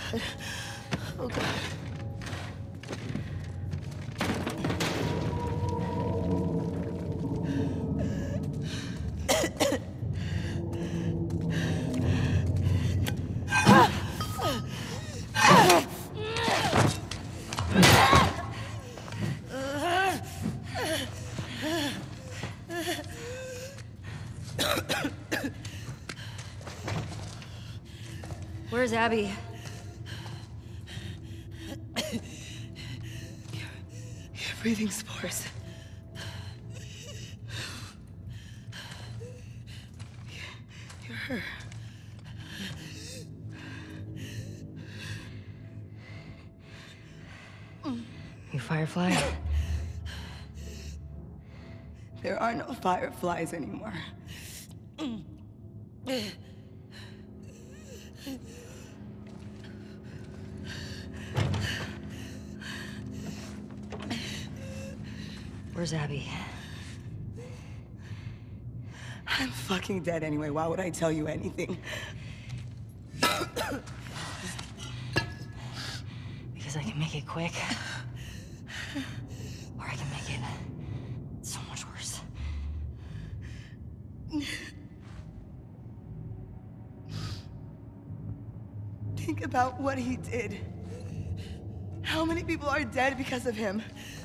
God. Oh, God. Where's Abby? You're breathing spores. You're her. You Firefly? There are no fireflies anymore. Where's Abby? I'm fucking dead anyway. Why would I tell you anything? Because I can make it quick. Or I can make it so much worse. Think about what he did. How many people are dead because of him?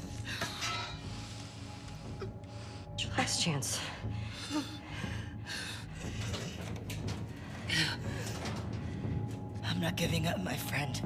It's your last chance. I'm not giving up, my friend.